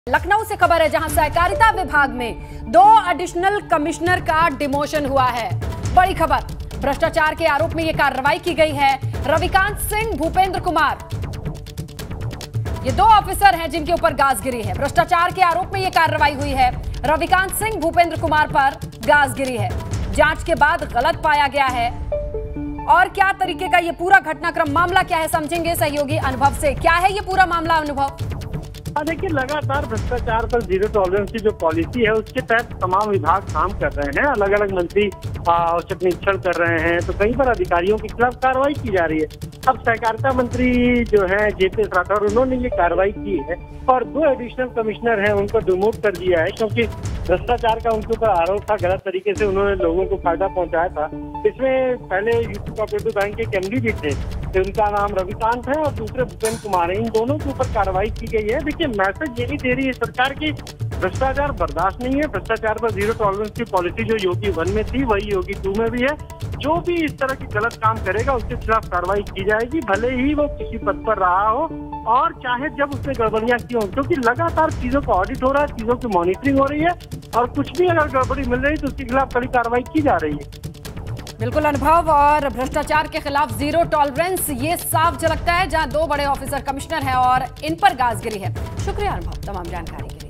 लखनऊ से खबर है जहां सहकारिता विभाग में 2 एडिशनल कमिश्नर का डिमोशन हुआ है। बड़ी खबर, भ्रष्टाचार के आरोप में यह कार्रवाई की गई है। रविकांत सिंह, भूपेंद्र कुमार, ये 2 ऑफिसर हैं जिनके ऊपर गाज गिरी है। भ्रष्टाचार के आरोप में यह कार्रवाई हुई है। रविकांत सिंह, भूपेंद्र कुमार पर गाज गिरी है। जांच के बाद गलत पाया गया है। और क्या तरीके का ये पूरा घटनाक्रम, मामला क्या है, समझेंगे सहयोगी अनुभव से। क्या है ये पूरा मामला, अनुभव? देखिए, लगातार भ्रष्टाचार पर जीरो टॉलरेंस की जो पॉलिसी है उसके तहत तमाम विभाग काम कर रहे हैं। अलग अलग मंत्री औचक निरीक्षण कर रहे हैं, तो कई बार अधिकारियों के खिलाफ कार्रवाई की जा रही है। अब सहकारिता मंत्री जो है JP राठौर, उन्होंने ये कार्रवाई की है और 2 एडिशनल कमिश्नर हैं उनको डिमोट कर दिया है, क्योंकि भ्रष्टाचार का उनके ऊपर आरोप था। गलत तरीके से उन्होंने लोगों को फायदा पहुंचाया था। इसमें पहले यूपी कोऑपरेटिव बैंक के MD भी थे, तो उनका नाम रविकांत है और दूसरे भूपेंद्र कुमार है। इन दोनों के ऊपर कार्रवाई की गई है। देखिए, मैसेज यही दे रही है सरकार की भ्रष्टाचार बर्दाश्त नहीं है। भ्रष्टाचार पर जीरो टॉलरेंस की पॉलिसी जो योगी 1 में थी वही योगी 2 में भी है। जो भी इस तरह की गलत काम करेगा उसके खिलाफ कार्रवाई की जाएगी, भले ही वो किसी पद पर रहा हो और चाहे जब उसने गड़बड़ियां की हो, क्योंकि लगातार चीजों का ऑडिट हो रहा है, चीजों की मॉनिटरिंग हो रही है और कुछ भी अगर गड़बड़ी मिल रही है तो उसके खिलाफ कड़ी कार्रवाई की जा रही है। बिल्कुल अनुभव, और भ्रष्टाचार के खिलाफ जीरो टॉलरेंस ये साफ झलकता है जहां 2 बड़े ऑफिसर कमिश्नर हैं और इन पर गाजगिरी है। शुक्रिया अनुभव तमाम जानकारी के लिए।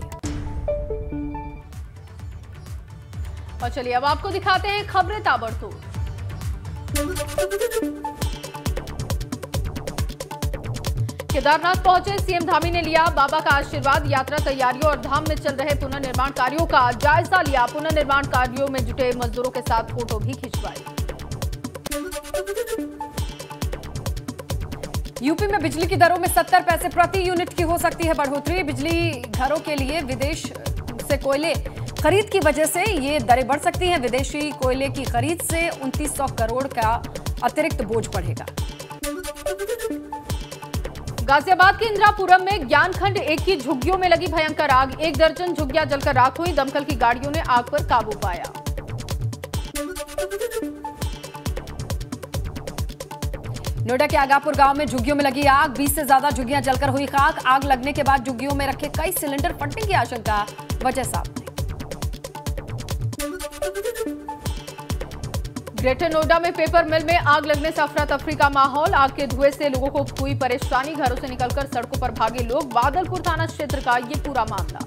और चलिए अब आपको दिखाते हैं खबरें ताबड़तोड़। केदारनाथ पहुंचे सीएम धामी ने लिया बाबा का आशीर्वाद। यात्रा तैयारियों और धाम में चल रहे पुनर्निर्माण कार्यों का जायजा लिया। पुनर्निर्माण कार्यों में जुटे मजदूरों के साथ फोटो भी खिंचवाई। यूपी में बिजली की दरों में 70 पैसे प्रति यूनिट की हो सकती है बढ़ोतरी। बिजली घरों के लिए विदेश से कोयले खरीद की वजह से ये दरें बढ़ सकती हैं। विदेशी कोयले की खरीद से 2900 करोड़ का अतिरिक्त बोझ बढ़ेगा। गाजियाबाद के इंदिरापुरम में ज्ञानखंड 1 की झुग्गियों में लगी भयंकर आग। 1 दर्जन झुग्गियां जलकर राख हुई। दमकल की गाड़ियों ने आग पर काबू पाया। नोएडा के आगापुर गांव में झुग्गियों में लगी आग। 20 से ज्यादा झुग्गियां जलकर हुई खाक। आग लगने के बाद झुग्गियों में रखे कई सिलेंडर फटने की आशंका, वजह साफ नहीं। ग्रेटर नोएडा में पेपर मिल में आग लगने से अफरा तफरी का माहौल। आग के धुएं से लोगों को हुई परेशानी। घरों से निकलकर सड़कों पर भागे लोग। बादलपुर थाना क्षेत्र का ये पूरा मामला।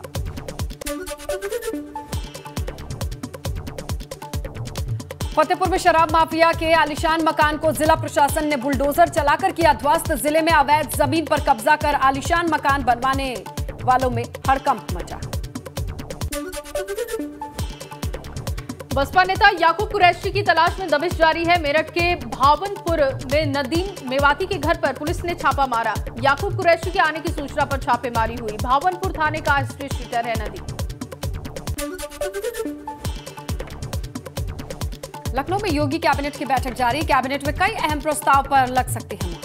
फतेहपुर में शराब माफिया के आलीशान मकान को जिला प्रशासन ने बुलडोजर चलाकर किया ध्वस्त। जिले में अवैध जमीन पर कब्जा कर आलीशान मकान बनवाने वालों में हड़कंप मचा। बसपा नेता याकूब कुरैशी की तलाश में दबिश जारी है। मेरठ के भावनपुर में नदीम मेवाती के घर पर पुलिस ने छापा मारा। याकूब कुरैशी के आने की सूचना पर छापेमारी हुई। भावनपुर थाने का हिस्ट्री शीटर है नदीम। लखनऊ में योगी कैबिनेट की बैठक जारी। कैबिनेट में कई अहम प्रस्ताव पर लग सकती है।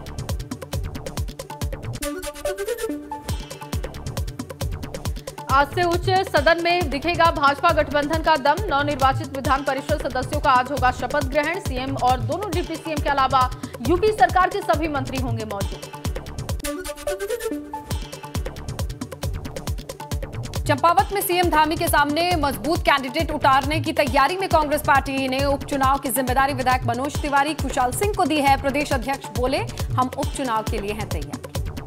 आज से उच्च सदन में दिखेगा भाजपा गठबंधन का दम। नवनिर्वाचित विधान परिषद सदस्यों का आज होगा शपथ ग्रहण। सीएम और दोनों डिप्टी सीएम के अलावा यूपी सरकार के सभी मंत्री होंगे मौजूद। चंपावत में सीएम धामी के सामने मजबूत कैंडिडेट उतारने की तैयारी में कांग्रेस पार्टी ने उपचुनाव की जिम्मेदारी विधायक मनोज तिवारी खुशहाल सिंह को दी है। प्रदेश अध्यक्ष बोले, हम उपचुनाव के लिए हैं तैयार।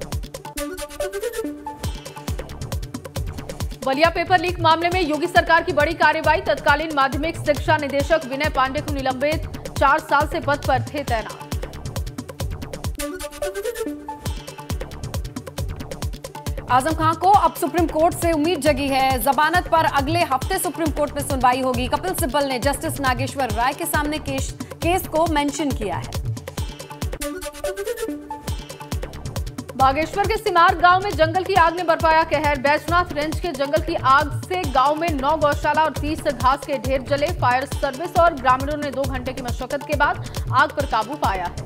बलिया पेपर लीक मामले में योगी सरकार की बड़ी कार्रवाई। तत्कालीन माध्यमिक शिक्षा निदेशक विनय पांडे को निलंबित। 4 साल से पद पर थे तैनात। आजम खान को अब सुप्रीम कोर्ट से उम्मीद जगी है। जमानत पर अगले हफ्ते सुप्रीम कोर्ट में सुनवाई होगी। कपिल सिब्बल ने जस्टिस नागेश्वर राय के सामने केस को मेंशन किया है। बागेश्वर के सिमार गांव में जंगल की आग ने बरपाया कहर। बैजनाथ रेंज के जंगल की आग से गांव में 9 गौशाला और 30 घास के ढेर जले। फायर सर्विस और ग्रामीणों ने 2 घंटे की मशक्कत के बाद आग पर काबू पाया है।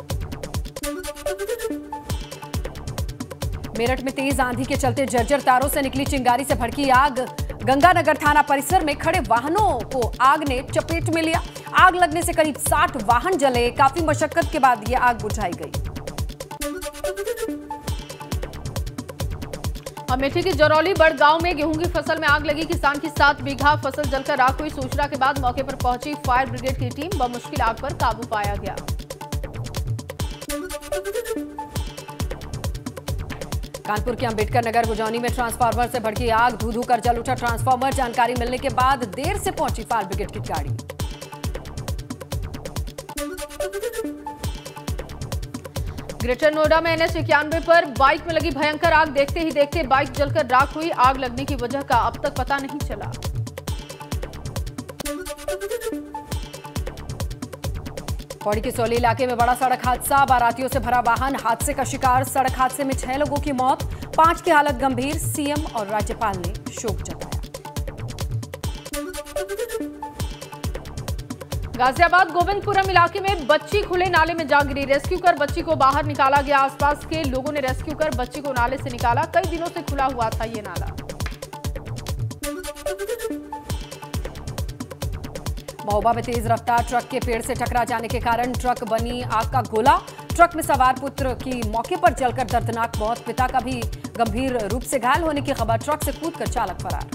मेरठ में तेज आंधी के चलते जर्जर तारों से निकली चिंगारी से भड़की आग। गंगानगर थाना परिसर में खड़े वाहनों को आग ने चपेट में लिया। आग लगने से करीब 60 वाहन जले। काफी मशक्कत के बाद यह आग बुझाई गई। अमेठी के जरौली बड़ गांव में गेहूं की फसल में आग लगी। किसान की 7 बीघा फसल जलकर राख हुई। सूचना के बाद मौके पर पहुंची फायर ब्रिगेड की टीम, बमुश्किल आग पर काबू पाया गया। कानपुर के अंबेडकर नगर गुजौनी में ट्रांसफार्मर से भड़की आग, धू धू कर जल उठा ट्रांसफार्मर। जानकारी मिलने के बाद देर से पहुंची फायर ब्रिगेड की गाड़ी। ग्रेटर नोएडा में NH 91 पर बाइक में लगी भयंकर आग, देखते ही देखते बाइक जलकर राख हुई। आग लगने की वजह का अब तक पता नहीं चला। पौड़ी के सोली इलाके में बड़ा सड़क हादसा, बारातियों से भरा वाहन हादसे का शिकार। सड़क हादसे में 6 लोगों की मौत, 5 की हालत गंभीर। सीएम और राज्यपाल ने शोक जताया। गाजियाबाद गोविंदपुरम इलाके में बच्ची खुले नाले में जा गिरी। रेस्क्यू कर बच्ची को बाहर निकाला गया। आसपास के लोगों ने रेस्क्यू कर बच्ची को नाले से निकाला। कई दिनों से खुला हुआ था ये नाला। महोबा में तेज रफ्तार ट्रक के पेड़ से टकरा जाने के कारण ट्रक बनी आग का गोला। ट्रक में सवार पुत्र की मौके पर जलकर दर्दनाक मौत, पिता का भी गंभीर रूप से घायल होने की खबर। ट्रक से कूदकर चालक फरार।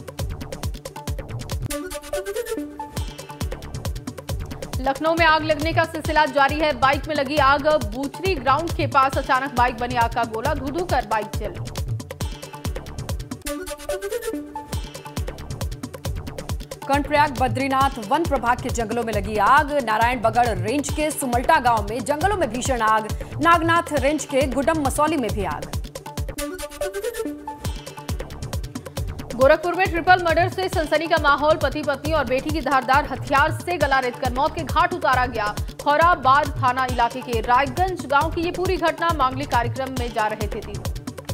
लखनऊ में आग लगने का सिलसिला जारी है। बाइक में लगी आग, बूचरी ग्राउंड के पास अचानक बाइक बनी आग का गोला, धू धू कर बाइक जली। कर्णप्रयाग बद्रीनाथ वन प्रभाग के जंगलों में लगी आग। नारायण बगड़ रेंज के सुमल्टा गांव में जंगलों में भीषण आग। नागनाथ रेंज के गुडम मसौली में भी आग। गोरखपुर में ट्रिपल मर्डर से सनसनी का माहौल। पति पत्नी और बेटी की धारदार हथियार से गला रेतकर मौत के घाट उतारा गया। खौराबाद थाना इलाके के रायगंज गांव की ये पूरी घटना। मांगलिक कार्यक्रम में जा रहे थे तीनों।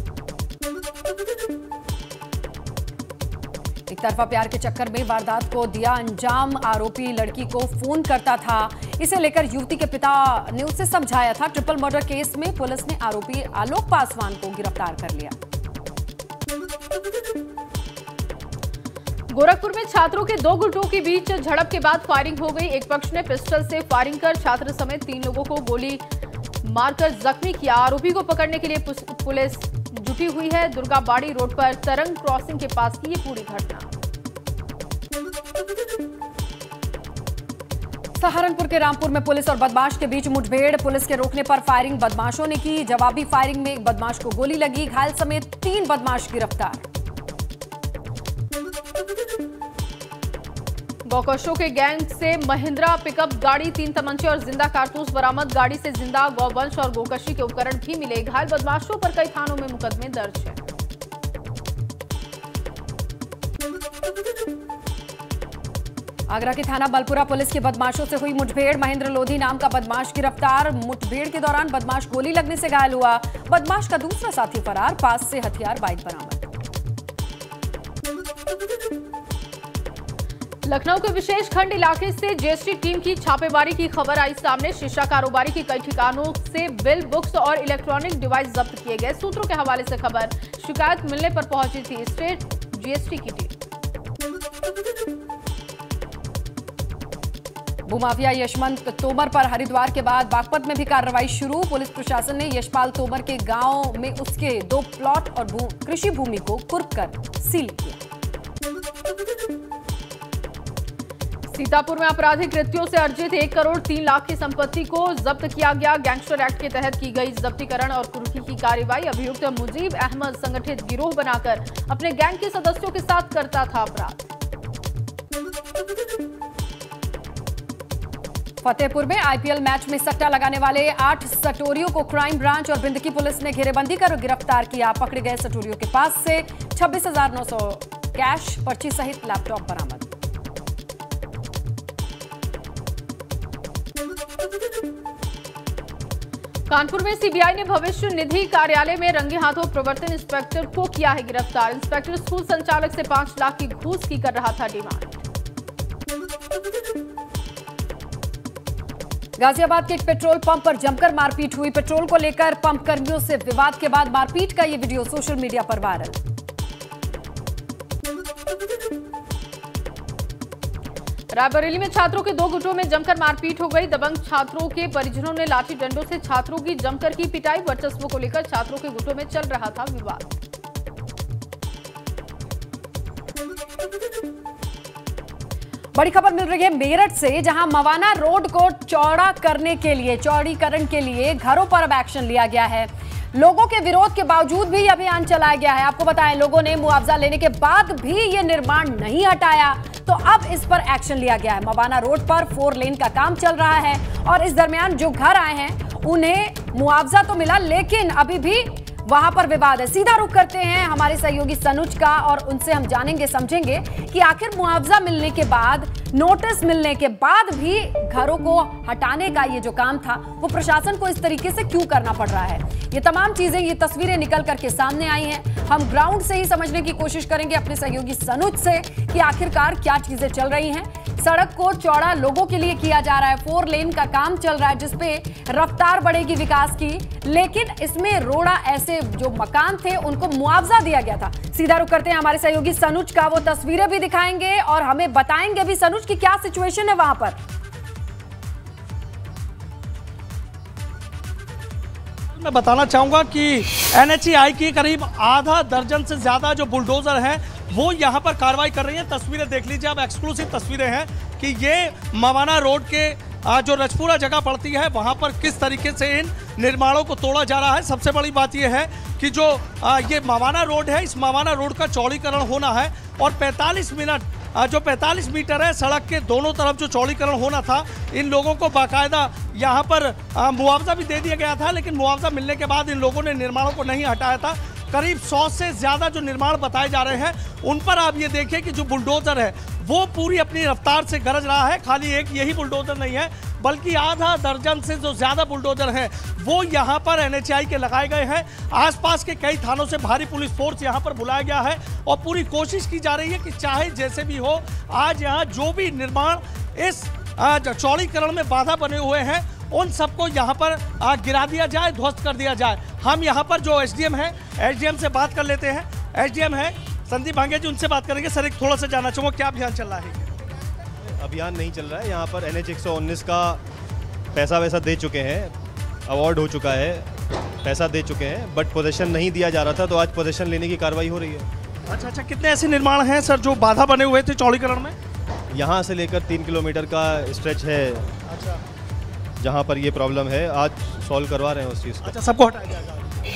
एक तरफा प्यार के चक्कर में वारदात को दिया अंजाम। आरोपी लड़की को फोन करता था। इसे लेकर युवती के पिता ने उसे समझाया था। ट्रिपल मर्डर केस में पुलिस ने आरोपी आलोक पासवान को गिरफ्तार कर लिया। गोरखपुर में छात्रों के 2 गुटों के बीच झड़प के बाद फायरिंग हो गई। एक पक्ष ने पिस्टल से फायरिंग कर छात्र समेत 3 लोगों को गोली मारकर जख्मी किया। आरोपी को पकड़ने के लिए पुलिस जुटी हुई है। दुर्गाबाड़ी रोड पर तरंग क्रॉसिंग के पास की ये पूरी घटना। सहारनपुर के रामपुर में पुलिस और बदमाश के बीच मुठभेड़। पुलिस के रोकने पर फायरिंग बदमाशों ने की। जवाबी फायरिंग में एक बदमाश को गोली लगी। घायल समेत 3 बदमाश गिरफ्तार। गौकशों के गैंग से महिंद्रा पिकअप गाड़ी, 3 तमंचे और जिंदा कारतूस बरामद। गाड़ी से जिंदा गौवंश और गोकशी के उपकरण भी मिले। घायल बदमाशों पर कई थानों में मुकदमे दर्ज हैं। आगरा के थाना बलपुरा पुलिस की बदमाशों से हुई मुठभेड़। महेंद्र लोधी नाम का बदमाश गिरफ्तार। मुठभेड़ के दौरान बदमाश गोली लगने से घायल हुआ। बदमाश का दूसरा साथी फरार। पास से हथियार, बाइक बरामद। लखनऊ के विशेष खंड इलाके से जीएसटी टीम की छापेमारी की खबर आई सामने। शीशा कारोबारी की कई ठिकानों से बिल, बुक्स और इलेक्ट्रॉनिक डिवाइस जब्त किए गए। सूत्रों के हवाले से खबर, शिकायत मिलने पर पहुंची थी स्टेट जीएसटी की टीम। भूमाफिया यशवंत तोमर पर हरिद्वार के बाद बागपत में भी कार्रवाई शुरू। पुलिस प्रशासन ने यशपाल तोमर के गांव में उसके 2 प्लॉट और कृषि भूमि को कुर्क कर सील किया। सीतापुर में आपराधिक कृत्यों से अर्जित 1 करोड़ 3 लाख की संपत्ति को जब्त किया गया। गैंगस्टर एक्ट के तहत की गई जब्तीकरण और कुर्की की कार्रवाई। अभियुक्त मुजीब अहमद संगठित गिरोह बनाकर अपने गैंग के सदस्यों के साथ करता था अपराध। फतेहपुर में आईपीएल मैच में सट्टा लगाने वाले 8 सटोरियों को क्राइम ब्रांच और बिंदकी पुलिस ने घेरेबंदी कर गिरफ्तार किया। पकड़े गए सटोरियों के पास से 26,900 कैश, पर्ची सहित लैपटॉप बरामद। कानपुर में सीबीआई ने भविष्य निधि कार्यालय में रंगे हाथों प्रवर्तन इंस्पेक्टर को किया है गिरफ्तार। इंस्पेक्टर स्कूल संचालक से 5 लाख की घूस की कर रहा था डिमांड। गाजियाबाद के एक पेट्रोल पंप पर जमकर मारपीट हुई। पेट्रोल को लेकर पंप कर्मियों से विवाद के बाद मारपीट का यह वीडियो सोशल मीडिया पर वायरल। रायबरेली में छात्रों के 2 गुटों में जमकर मारपीट हो गई। दबंग छात्रों के परिजनों ने लाठी डंडों से छात्रों की जमकर की पिटाई। वर्चस्व को लेकर छात्रों के गुटों में चल रहा था विवाद। बड़ी खबर मिल रही है मेरठ से, जहां मवाना रोड को चौड़ा करने के लिए, चौड़ीकरण के लिए घरों पर अब एक्शन लिया गया है। लोगों के विरोध के बावजूद भी अभियान चलाया गया है। आपको बताएं, लोगों ने मुआवजा लेने के बाद भी ये निर्माण नहीं हटाया, तो अब इस पर एक्शन लिया गया है। मवाना रोड पर 4 लेन का काम चल रहा है और इस दरमियान जो घर आए हैं उन्हें मुआवजा तो मिला, लेकिन अभी भी वहां पर विवाद है। सीधा रुख करते हैं हमारे सहयोगी सनुज का और उनसे हम जानेंगे समझेंगे कि आखिर मुआवजा मिलने के बाद, नोटिस मिलने के बाद भी घरों को हटाने का ये जो काम था वो प्रशासन को इस तरीके से क्यों करना पड़ रहा है। ये तमाम चीजें, ये तस्वीरें निकल करके सामने आई हैं। हम ग्राउंड से ही समझने की कोशिश करेंगे अपने सहयोगी सनुज से कि आखिरकार क्या चीजें चल रही हैं। सड़क को चौड़ा लोगों के लिए किया जा रहा है, 4 लेन का काम चल रहा है जिसपे रफ्तार बढ़ेगी विकास की, लेकिन इसमें रोड़ा ऐसे जो मकान थे उनको मुआवजा दिया गया था। सीधा रुख करते हैं हमारे सहयोगी सनुज का, वो तस्वीरें भी दिखाएंगे और हमें बताएंगे भी सनुज की क्या सिचुएशन है वहां पर। मैं बताना चाहूंगा कि एनएचएआई की करीब आधा दर्जन से ज्यादा जो बुलडोजर हैं वो यहां पर कार्रवाई कर रही हैं। तस्वीरें देख लीजिए, अब एक्सक्लूसिव तस्वीरें हैं कि ये मवाना रोड के जो रजपुरा जगह पड़ती है वहां पर किस तरीके से इन निर्माणों को तोड़ा जा रहा है। सबसे बड़ी बात यह है कि जो ये मवाना रोड है, इस मवाना रोड का चौड़ीकरण होना है और 45 मीटर है सड़क के दोनों तरफ जो चौड़ीकरण होना था, इन लोगों को बाकायदा यहाँ पर मुआवजा भी दे दिया गया था, लेकिन मुआवजा मिलने के बाद इन लोगों ने निर्माणों को नहीं हटाया था। करीब 100 से ज़्यादा जो निर्माण बताए जा रहे हैं उन पर आप ये देखिए कि जो बुलडोजर है वो पूरी अपनी रफ्तार से गरज रहा है। खाली एक यही बुलडोजर नहीं है, बल्कि आधा दर्जन से जो ज़्यादा बुलडोजर हैं वो यहाँ पर एनएचएआई के लगाए गए हैं। आसपास के कई थानों से भारी पुलिस फोर्स यहाँ पर बुलाया गया है और पूरी कोशिश की जा रही है कि चाहे जैसे भी हो, आज यहाँ जो भी निर्माण इस चौड़ीकरण में बाधा बने हुए हैं उन सबको यहाँ पर गिरा दिया जाए, ध्वस्त कर दिया जाए। हम यहाँ पर जो एसडीएम है, एसडीएम से बात कर लेते हैं। एसडीएम है संदीप भांगे जी, उनसे बात करेंगे। सर, एक थोड़ा सा जानना चाहूँगा क्या अभियान चल रहा है? अभियान नहीं चल रहा है, यहाँ पर NH 119 का पैसा वैसा दे चुके हैं, अवार्ड हो चुका है, पैसा दे चुके हैं, बट पोजीशन नहीं दिया जा रहा था, तो आज पोजीशन लेने की कार्रवाई हो रही है। अच्छा, कितने ऐसे निर्माण हैं सर जो बाधा बने हुए थे चौड़ीकरण में? यहाँ से लेकर 3 किलोमीटर का स्ट्रेच है। अच्छा, जहाँ पर ये प्रॉब्लम है आज सॉल्व करवा रहे हैं उस चीज़ को। अच्छा, सबको हटाया जाएगा?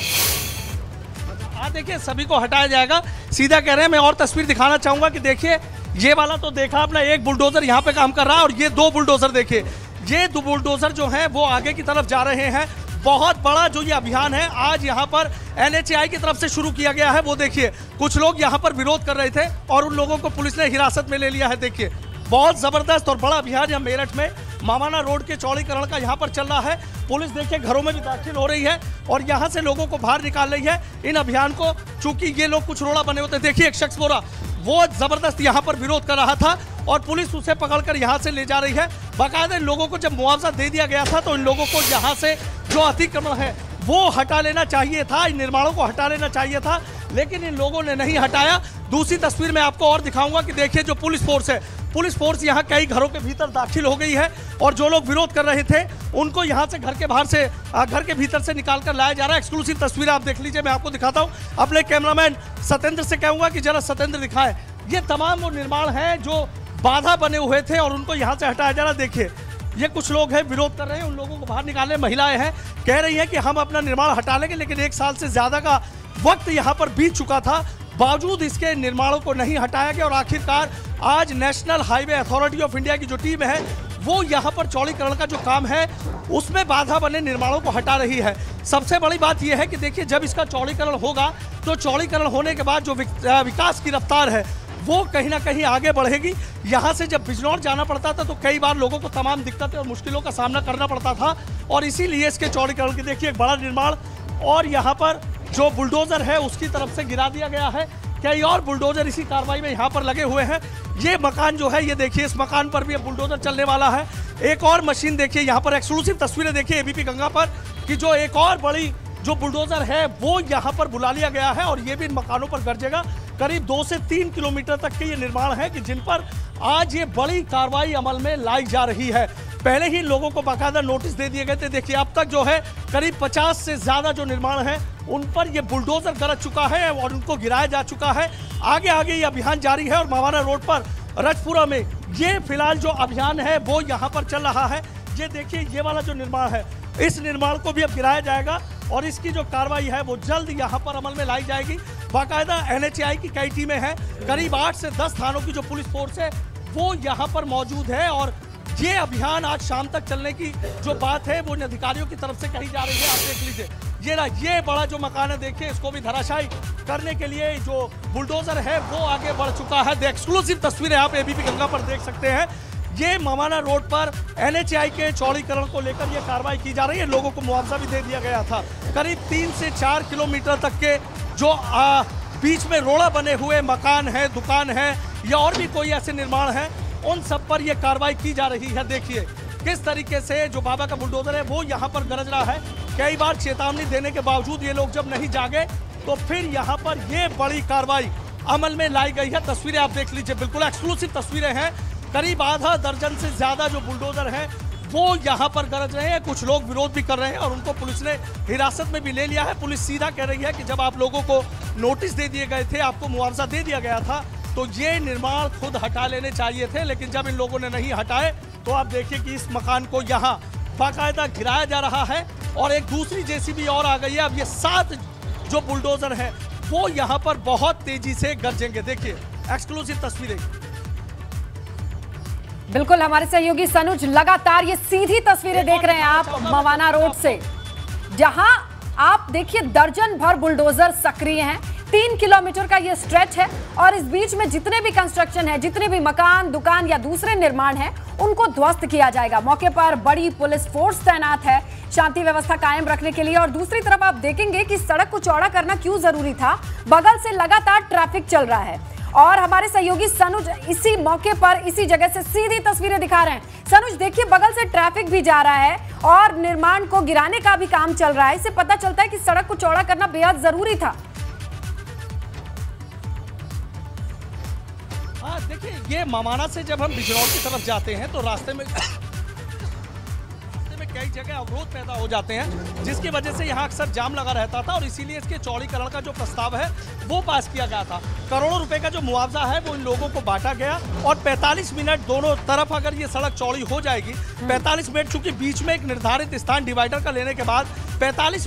हाँ, देखिए सभी को हटाया जाएगा, सीधा कह रहे हैं। मैं और तस्वीर दिखाना चाहूँगा कि देखिए ये वाला तो देखा आपने, एक बुलडोजर यहाँ पे काम कर रहा है और ये 2 बुलडोजर देखिए, ये 2 बुलडोजर जो हैं वो आगे की तरफ जा रहे हैं। बहुत बड़ा जो ये अभियान है आज यहाँ पर एनएचएआई की तरफ से शुरू किया गया है। वो देखिए कुछ लोग यहाँ पर विरोध कर रहे थे और उन लोगों को पुलिस ने हिरासत में ले लिया है। देखिए बहुत जबरदस्त और बड़ा अभियान यहाँ मेरठ में मवाना रोड के चौड़ीकरण का यहाँ पर चल रहा है। पुलिस देखिए घरों में भी दाखिल हो रही है और यहाँ से लोगों को बाहर निकाल रही है इन अभियान को। चूंकि ये लोग कुछ रोड़ा बने होते, देखिए एक शख्स बोरा वो जबरदस्त यहाँ पर विरोध कर रहा था और पुलिस उसे पकड़कर यहाँ से ले जा रही है। बाकायदा इन लोगों को जब मुआवजा दे दिया गया था तो इन लोगों को यहाँ से जो अतिक्रमण है वो हटा लेना चाहिए था, इन निर्माणों को हटा लेना चाहिए था, लेकिन इन लोगों ने नहीं हटाया। दूसरी तस्वीर में आपको और दिखाऊंगा कि देखिए जो पुलिस फोर्स है, पुलिस फोर्स यहाँ कई घरों के भीतर दाखिल हो गई है और जो लोग विरोध कर रहे थे उनको यहाँ से घर के बाहर से, घर के भीतर से निकाल कर लाया जा रहा है। एक्सक्लूसिव तस्वीर आप देख लीजिए, मैं आपको दिखाता हूँ। अपने कैमरामैन सत्येंद्र से कहूँगा कि जरा सत्येंद्र दिखाए, ये तमाम वो निर्माण हैं जो बाधा बने हुए थे और उनको यहाँ से हटाया जा रहा है। देखिए ये कुछ लोग हैं विरोध कर रहे हैं, उन लोगों को बाहर निकालने, महिलाएं हैं कह रही हैं कि हम अपना निर्माण हटा लेंगे, लेकिन 1 साल से ज़्यादा का वक्त यहाँ पर बीत चुका था, बावजूद इसके निर्माणों को नहीं हटाया गया और आखिरकार आज National Highway Authority of India की जो टीम है वो यहाँ पर चौड़ीकरण का जो काम है उसमें बाधा बने निर्माणों को हटा रही है। सबसे बड़ी बात यह है कि देखिए जब इसका चौड़ीकरण होगा तो चौड़ीकरण होने के बाद जो विकास की रफ्तार है वो कहीं ना कहीं आगे बढ़ेगी। यहाँ से जब बिजनौर जाना पड़ता था तो कई बार लोगों को तमाम दिक्कतें और मुश्किलों का सामना करना पड़ता था और इसीलिए इसके चौड़ीकरण की देखिए एक बड़ा निर्माण और यहाँ पर जो बुलडोजर है उसकी तरफ से गिरा दिया गया है। कई और बुलडोजर इसी कार्रवाई में यहाँ पर लगे हुए हैं। ये मकान जो है ये देखिए, इस मकान पर भी अब बुलडोजर चलने वाला है। एक और मशीन देखिए यहाँ पर, एक्सक्लूसिव तस्वीरें देखिए एबीपी गंगा पर कि जो एक और बड़ी जो बुलडोजर है वो यहाँ पर बुला लिया गया है और ये भी इन मकानों पर गरजेगा। करीब 2 से 3 किलोमीटर तक के ये निर्माण है कि जिन पर आज ये बड़ी कार्रवाई अमल में लाई जा रही है। पहले ही लोगों को बाकायदा नोटिस दे दिए गए थे। देखिए अब तक जो है करीब 50 से ज़्यादा जो निर्माण है उन पर ये बुलडोजर गरज चुका है और उनको गिराया जा चुका है। आगे आगे ये अभियान जारी है और मवाना रोड पर रजपुरा में ये फिलहाल जो अभियान है वो यहाँ पर चल रहा है। ये देखिए, ये वाला जो निर्माण है, इस निर्माण को भी अब गिराया जाएगा और इसकी जो कार्रवाई है वो जल्द यहाँ पर अमल में लाई जाएगी। बाकायदा NHAI की कई टीमें हैं, करीब 8 से 10 थानों की जो पुलिस फोर्स है वो यहाँ पर मौजूद है और ये अभियान आज शाम तक चलने की जो बात है वो अधिकारियों की तरफ से कही जा रही है। आप देख लीजिए, ये बड़ा जो मकान है, देखिए इसको भी धराशायी करने के लिए जो बुलडोजर है वो आगे बढ़ चुका है। एक्सक्लूसिव तस्वीरें आप ABP गंगा पर देख सकते हैं। ये मवाना रोड पर NHAI के चौड़ीकरण को लेकर ये कार्रवाई की जा रही है। लोगों को मुआवजा भी दे दिया गया था। करीब 3 से 4 किलोमीटर तक के जो बीच में रोड़ा बने हुए मकान है, दुकान है या और भी कोई ऐसे निर्माण है, उन सब पर यह कार्रवाई की जा रही है। देखिए किस तरीके से जो बाबा का बुलडोजर है वो यहाँ पर गरज रहा है। कई बार चेतावनी देने के बावजूद ये लोग जब नहीं जागे तो फिर यहाँ पर ये बड़ी कार्रवाई अमल में लाई गई है। तस्वीरें आप देख लीजिए, बिल्कुल एक्सक्लूसिव तस्वीरें हैं। करीब आधा दर्जन से ज्यादा जो बुलडोजर हैं वो यहाँ पर गरज रहे हैं। कुछ लोग विरोध भी कर रहे हैं और उनको पुलिस ने हिरासत में भी ले लिया है। पुलिस सीधा कह रही है कि जब आप लोगों को नोटिस दे दिए गए थे, आपको मुआवजा दे दिया गया था, तो ये निर्माण खुद हटा लेने चाहिए थे, लेकिन जब इन लोगों ने नहीं हटाए तो आप देखिए कि इस मकान को यहाँ बाकायदा गिराया जा रहा है और एक दूसरी JCB और आ गई है। अब ये 7 जो बुलडोजर हैं वो यहाँ पर बहुत तेजी से गरजेंगे। देखिए एक्सक्लूसिव तस्वीरें। बिल्कुल, हमारे सहयोगी सनुज लगातार ये सीधी तस्वीरें देख रहे हैं आप मवाना रोड से, जहां आप देखिए दर्जन भर बुलडोजर सक्रिय हैं। 3 किलोमीटर का ये स्ट्रेच है और इस बीच में जितने भी कंस्ट्रक्शन है, जितने भी मकान, दुकान या दूसरे निर्माण हैं, उनको ध्वस्त किया जाएगा। मौके पर बड़ी पुलिस फोर्स तैनात है शांति व्यवस्था कायम रखने के लिए। और दूसरी तरफ आप देखेंगे कि सड़क को चौड़ा करना क्यों जरूरी था, बगल से लगातार ट्रैफिक चल रहा है और हमारे सहयोगी सनुज इसी मौके पर इसी जगह से सीधी तस्वीरें दिखा रहे हैं। सनुज देखिए, बगल से ट्रैफिक भी जा रहा है और निर्माण को गिराने का भी काम चल रहा है। इससे पता चलता है कि सड़क को चौड़ा करना बेहद जरूरी था। हाँ देखिए, ये मवाना से जब हम बिजनौर की तरफ जाते हैं तो रास्ते में कई जगह अवरोध पैदा हो जाते हैं, जिसकी वजह से यहाँ अक्सर जाम लगा रहता था और इसीलिए इसके चौड़ीकरण का जो प्रस्ताव है वो पास किया गया था। करोड़ों रुपए का जो मुआवजा है वो इन लोगों को बांटा गया और 45 मिनट दोनों तरफ अगर ये सड़क चौड़ी हो जाएगी, 45 मिनट चूंकि बीच में एक निर्धारित स्थान डिवाइडर का लेने के बाद 45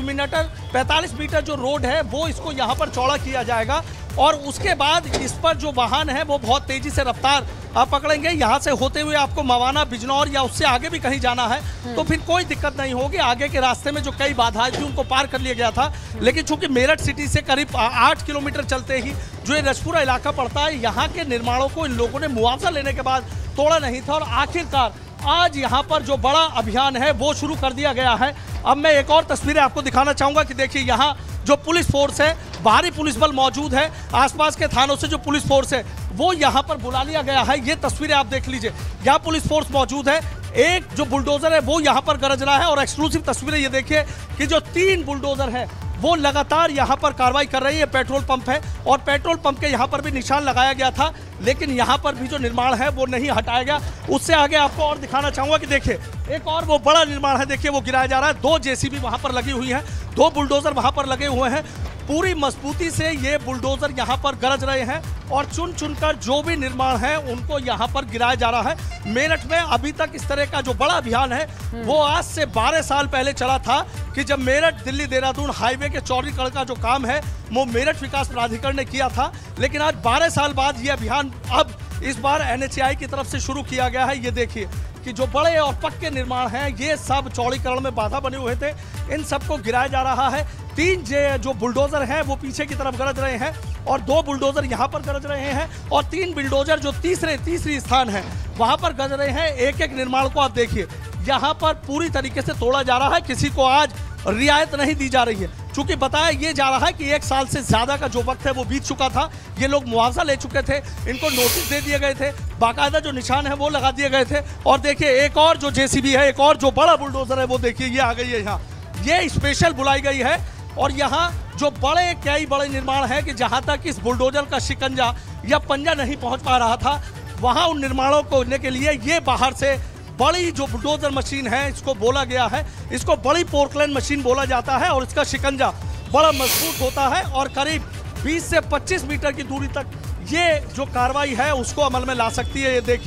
मीटर जो रोड है वो इसको यहाँ पर चौड़ा किया जाएगा और उसके बाद इस पर जो वाहन है वो बहुत तेजी से रफ्तार आप पकड़ेंगे। यहाँ से होते हुए आपको मवाना, बिजनौर या उससे आगे भी कहीं जाना है तो फिर कोई दिक्कत नहीं होगी। आगे के रास्ते में जो कई बाधाएं थी उनको पार कर लिया गया था, लेकिन चूंकि मेरठ सिटी से करीब 8 किलोमीटर चलते ही जो ये रजपुरा इलाका पड़ता है, यहाँ के निर्माणों को इन लोगों ने मुआवजा लेने के बाद तोड़ा नहीं था और आखिरकार आज यहाँ पर जो बड़ा अभियान है वो शुरू कर दिया गया है। अब मैं एक और तस्वीरें आपको दिखाना चाहूंगा कि देखिए यहाँ जो पुलिस फोर्स है, बाहरी पुलिस बल मौजूद है, आसपास के थानों से जो पुलिस फोर्स है वो यहाँ पर बुला लिया गया है। ये तस्वीरें आप देख लीजिए, यहाँ पुलिस फोर्स मौजूद है, एक जो बुलडोजर है वो यहाँ पर गरज रहा है और एक्सक्लूसिव तस्वीरें ये देखिए कि जो 3 बुलडोजर है वो लगातार यहाँ पर कार्रवाई कर रही है। पेट्रोल पंप है और पेट्रोल पंप के यहाँ पर भी निशान लगाया गया था, लेकिन यहाँ पर भी जो निर्माण है वो नहीं हटाया गया। उससे आगे आपको और दिखाना चाहूंगा कि देखिए एक और वो बड़ा निर्माण है, देखिए वो गिराया जा रहा है। 2 JCB वहाँ पर लगी हुई हैं, 2 बुलडोजर वहाँ पर लगे हुए हैं। पूरी मजबूती से ये बुलडोजर यहाँ पर गरज रहे हैं और चुन चुनकर जो भी निर्माण है उनको यहाँ पर गिराया जा रहा है। मेरठ में अभी तक इस तरह का जो बड़ा अभियान है वो आज से 12 साल पहले चला था कि जब मेरठ दिल्ली देहरादून हाईवे के चौड़ीकरण का जो काम है वो मेरठ विकास प्राधिकरण ने किया था, लेकिन आज 12 साल बाद ये अभियान अब इस बार NHAI की तरफ से शुरू किया गया है। ये देखिए कि जो बड़े और पक्के निर्माण हैं ये सब चौड़ीकरण में बाधा बने हुए थे, इन सबको गिराया जा रहा है। 3 जो बुलडोजर हैं वो पीछे की तरफ गरज रहे हैं और 2 बुलडोजर यहाँ पर गरज रहे हैं और 3 बुलडोजर जो तीसरी स्थान है वहाँ पर गरज रहे हैं। एक एक निर्माण को आप देखिए, यहाँ पर पूरी तरीके से तोड़ा जा रहा है, किसी को आज रियायत नहीं दी जा रही है। चूंकि बताया ये जा रहा है कि 1 साल से ज्यादा का जो वक्त है वो बीत चुका था, ये लोग मुआवजा ले चुके थे, इनको नोटिस दे दिए गए थे, बाकायदा जो निशान है वो लगा दिए गए थे। और देखिए एक और जो JCB है, एक और जो बड़ा बुलडोजर है वो देखिए ये आ गई है यहाँ, ये स्पेशल बुलाई गई है और यहाँ जो कई बड़े निर्माण है कि जहाँ तक इस बुलडोजर का शिकंजा या पंजा नहीं पहुँच पा रहा था, वहाँ उन निर्माणों को लेने के लिए ये बाहर से बड़ी जो बुलडोजर मशीन है इसको बोला गया है, इसको बड़ी पोर्टलैंड मशीन बोला जाता है और इसका शिकंजा बड़ा मजबूत होता है और करीब 20 से 25 मीटर की दूरी तक ये जो कार्रवाई है उसको अमल में ला सकती है। ये देखिए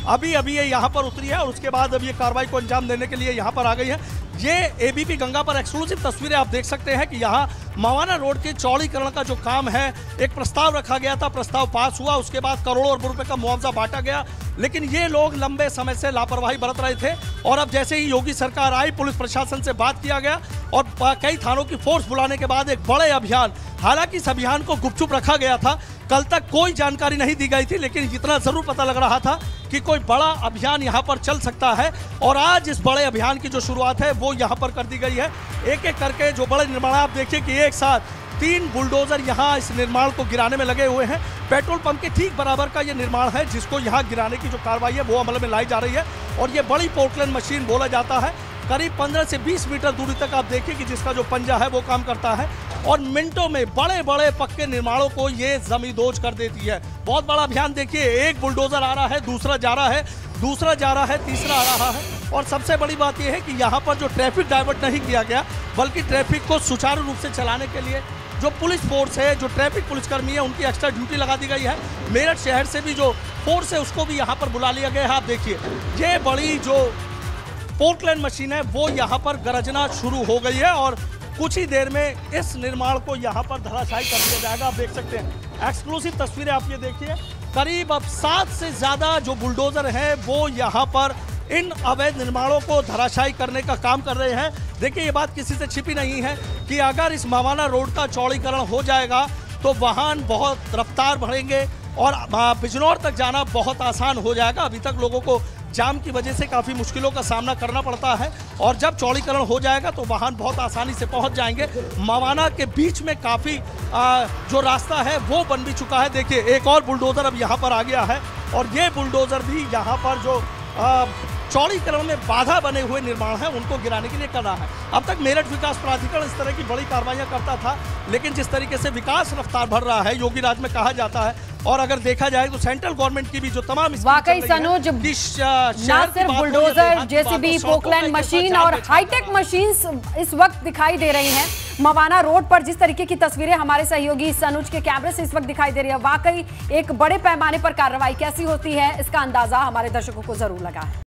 अभी अभी ये यहाँ पर उतरी है और उसके बाद अब ये कार्रवाई को अंजाम देने के लिए यहाँ पर आ गई है। ये एबीपी गंगा पर एक्सक्लूसिव तस्वीरें आप देख सकते हैं कि यहाँ मवाना रोड के चौड़ीकरण का जो काम है, एक प्रस्ताव रखा गया था, प्रस्ताव पास हुआ, उसके बाद करोड़ों अरबों रुपए का मुआवजा बांटा गया, लेकिन ये लोग लंबे समय से लापरवाही बरत रहे थे। और अब जैसे ही योगी सरकार आई, पुलिस प्रशासन से बात किया गया और कई थानों की फोर्स बुलाने के बाद एक बड़े अभियान, हालांकि इस अभियान को गुपचुप रखा गया था, कल तक कोई जानकारी नहीं दी गई थी, लेकिन इतना जरूर पता लग रहा था कि कोई बड़ा अभियान यहाँ पर चल सकता है। और आज इस बड़े अभियान की जो शुरुआत है वो यहाँ पर कर दी गई है। एक एक करके जो बड़े निर्माण, आप देखिए कि एक साथ 3 बुलडोजर यहाँ इस निर्माण को गिराने में लगे हुए हैं। पेट्रोल पंप के ठीक बराबर का ये निर्माण है जिसको यहाँ गिराने की जो कार्रवाई है वो अमल में लाई जा रही है। और ये बड़ी पोर्टलैंड मशीन बोला जाता है, करीब 15 से 20 मीटर दूरी तक आप देखिए कि जिसका जो पंजा है वो काम करता है और मिनटों में बड़े बड़े पक्के निर्माणों को ये जमींदोज कर देती है। बहुत बड़ा अभियान देखिए, एक बुलडोजर आ रहा है, दूसरा जा रहा है, दूसरा जा रहा है, तीसरा आ रहा है। और सबसे बड़ी बात यह है कि यहाँ पर जो ट्रैफिक डाइवर्ट नहीं किया गया, बल्कि ट्रैफिक को सुचारू रूप से चलाने के लिए जो पुलिस फोर्स है, जो ट्रैफिक पुलिसकर्मी है, उनकी एक्स्ट्रा ड्यूटी लगा दी गई है। मेरठ शहर से भी जो फोर्स है उसको भी यहाँ पर बुला लिया गया है। आप देखिए ये बड़ी जो पोर्टलैंड मशीन है वो यहाँ पर गरजना शुरू हो गई है और कुछ ही देर में इस निर्माण को यहाँ पर धराशायी कर दिया जाएगा। आप देख सकते हैं एक्सक्लूसिव तस्वीरें, आप ये देखिए, करीब अब 7 से ज़्यादा जो बुलडोजर हैं वो यहाँ पर इन अवैध निर्माणों को धराशायी करने का काम कर रहे हैं। देखिए ये बात किसी से छिपी नहीं है कि अगर इस मवाना रोड का चौड़ीकरण हो जाएगा तो वाहन बहुत रफ्तार बढ़ेंगे और बिजनौर तक जाना बहुत आसान हो जाएगा। अभी तक लोगों को जाम की वजह से काफ़ी मुश्किलों का सामना करना पड़ता है और जब चौड़ीकरण हो जाएगा तो वाहन बहुत आसानी से पहुंच जाएंगे। मवाना के बीच में काफ़ी जो रास्ता है वो बन भी चुका है। देखिए एक और बुलडोज़र अब यहाँ पर आ गया है और ये बुलडोज़र भी यहाँ पर जो चौड़ीकरण में बाधा बने हुए निर्माण है उनको गिराने के लिए कर रहा है। अब तक मेरठ विकास प्राधिकरण इस तरह की बड़ी कार्रवाइयां करता था, लेकिन जिस तरीके से विकास रफ्तार बढ़ रहा है, योगी राज में कहा जाता है, और अगर देखा जाए तो सेंट्रल गवर्नमेंट की भी जो तमाम वाकई सनोज, ना सिर्फ बुलडोजर, जेसीबी, पोकलैंड मशीन और हाईटेक मशीन्स इस वक्त दिखाई दे रही हैं मवाना रोड पर। जिस तरीके की तस्वीरें हमारे सहयोगी सनोज के कैमरे से इस वक्त दिखाई दे रही है, वाकई एक बड़े पैमाने पर कार्रवाई कैसी होती है इसका अंदाजा हमारे दर्शकों को जरूर लगा है।